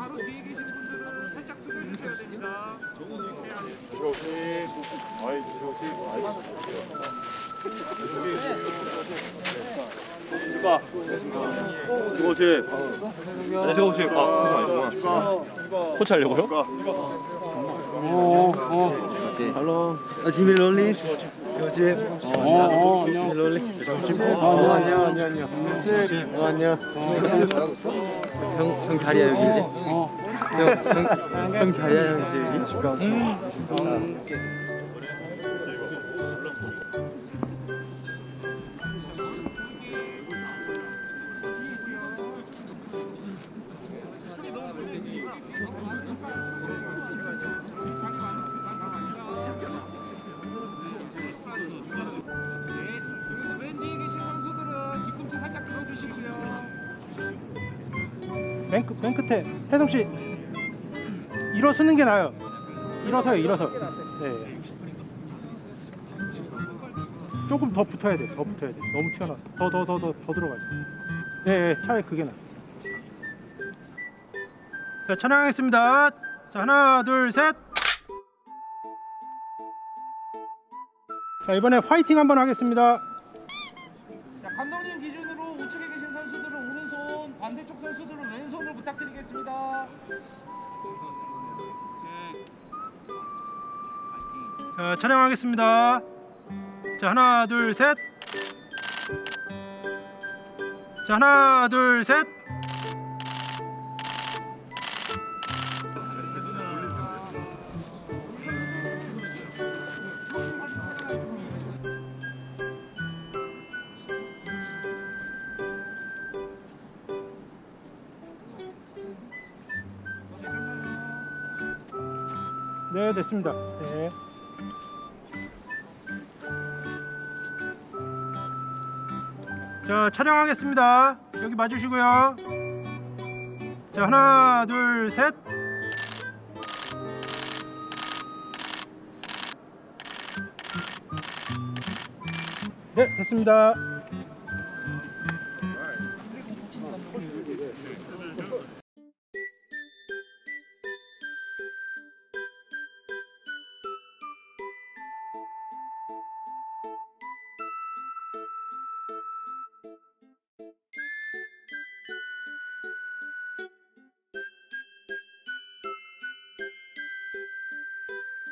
바로 뒤에 계신 분들은 살짝 숙여주셔야 됩니다. 조금씩. 안녕하세요, 조금씩. 코치 하려고요? Hello, 지미 롤리스. 요즘. 지미 롤리. 안녕. 형 자리야 여기 이제. 형 자리야 형 이제 여기. 맨 끝에 혜성 씨 일어서는 게 나아요. 일어서요, 일어서. 네. 조금 더 붙어야 돼. 더 붙어야 돼. 너무 튀어나와. 더 들어가죠. 네, 차라리 그게 나. 자, 찬양하겠습니다. 자, 하나, 둘, 셋. 자, 이번에 화이팅 한번 하겠습니다. 자, 감독님 기준으로 우측에 계신 선수들은 오른손, 반대쪽 선수들은 왼손을 부탁드리겠습니다. 자, 촬영하겠습니다. 자, 하나, 둘, 셋. 자, 하나, 둘, 셋. 네, 됐습니다. 네. 자, 촬영하겠습니다. 여기 봐주시고요. 자, 하나, 둘, 셋. 네, 됐습니다.